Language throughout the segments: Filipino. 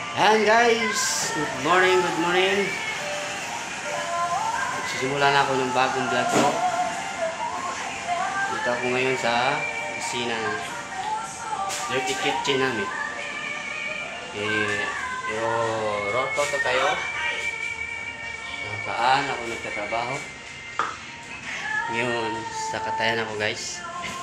Ayan guys, good morning, good morning. Sisimula na ako ng bagong vlog ko. Dito ako ngayon sa kusina ng dirty kitchen namin. Pero roto to kayo kung saan ako nagtatrabaho. Ngayon, sa katayan ako guys.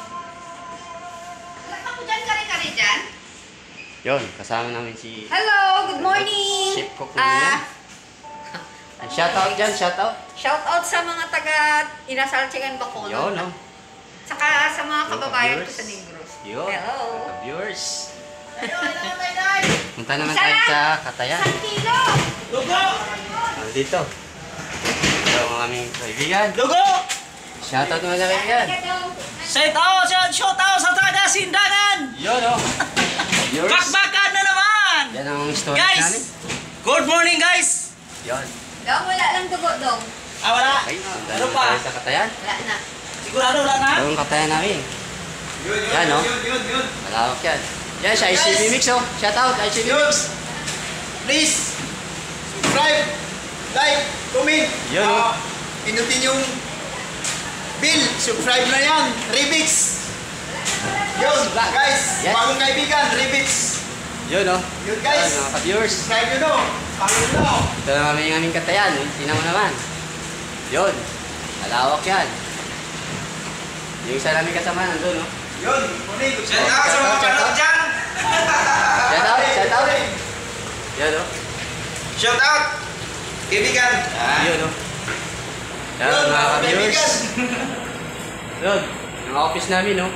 Wala ako dyan, kare-kare dyan. Yun, kasama namin si... Hello, good morning! Chef cook namin yan. Shoutout dyan, shoutout. Shout out sa mga taga Inasal Chicken Bacolod. Yun, no? Saka sa mga kababayan ko viewers. sa Negros. Yun, Hello! viewers. Punta naman tayo sa katayan. 1 kilo! Dugo! Dito. Ito ang aming kaibigan. Dugo! Shoutout naman sa kaibigan. Shout out sa taga Sindangan! Yun, no? Viewers. Bakbakan na naman! Yan ang story namin. Guys! Good morning guys! Yun. Dong, wala lang dugo, Dong. Wala? Okay, punta Ano naman pa? tayo sa katayan. Wala na. Sigurado wala na? Ito ang katayan namin. Yan, no? Yun. Malawak yan. Yan, siya ICB Mix, oh. Shoutout, ICB Mix. Please, subscribe, like, comment. Yun, oh. Pinutin yung bill. Subscribe na yan. Remix. Yun, guys. Yes. Bagong kaibigan, Remix. Yun, no? Yun, guys. Yan, mga ka-viewers. Subscribe nyo, no? Follow nyo. Ito na namin yung aming katayan. Tingnan mo naman. Yun. Malawak yan. Yung isa namin kasama nandun, no? Yun, morning. Shout out sa mga panood dyan! Shoutout. Yun, no? Shout out. Kaibigan. Yun, no? Yan, Yun, mga bagong ka-viewers. kaibigan. Yun. Yung office namin, no?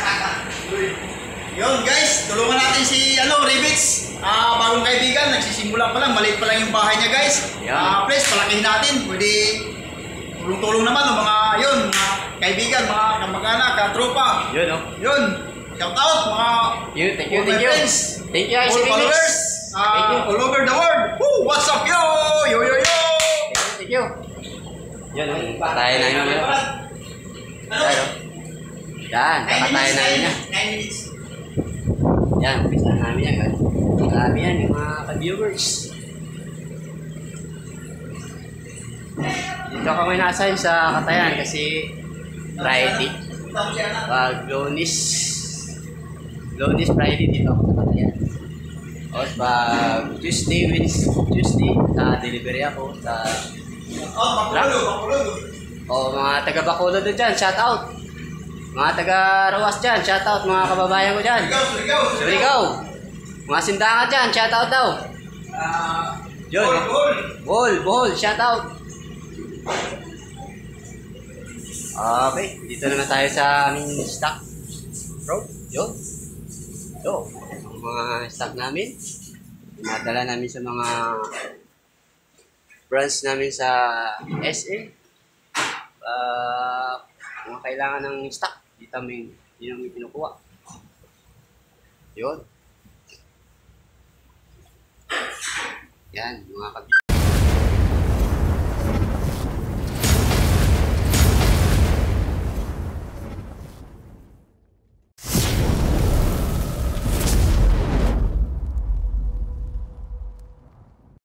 Yun, guys. Tulungan natin si, Remix. Bagong kaibigan. Nagsisimula pa lang. Maliit pa lang yung bahay niya, guys. Yeah. Please, palakihin natin. Pwede tulong-tulong naman ng mga, mga kaibigan, mga kamag-anak, katropa. Yun, no? Yun. Shout out, mga Thank you, all thank my you. friends. Thank you, All ICB Mix. followers. Thank you. All over the world. Woo, what's up, yo? Yo, yo, yo. Thank you. Yan, no? Katayan namin, no? Ano? Yan, no? Yan, kakatayan namin yan. 9 minutes. Yan, umpisa namin yan, guys. Marami yan, yung mga ka-viewers. Dito kami na-assign sa katayan kasi Friday. Pag Lunes, Friday dito ako sa katayan. Tapos pag Tuesday, delivery ako sa Bakulod. mga taga-Bacolod doon dyan, shout out. Mga taga-Rawas dyan, shout out mga kababayan ko dyan. Surigao. Mga Sindangan dyan, shout out daw. Yun. Bohol, shout out. Okay, dito naman tayo sa aming stock. Bro, yun. Ito, ang mga stock namin. Nadala namin sa mga branch namin sa SM. Mga kailangan ng stock, dito namin kinukuha. Yun. Yan, mga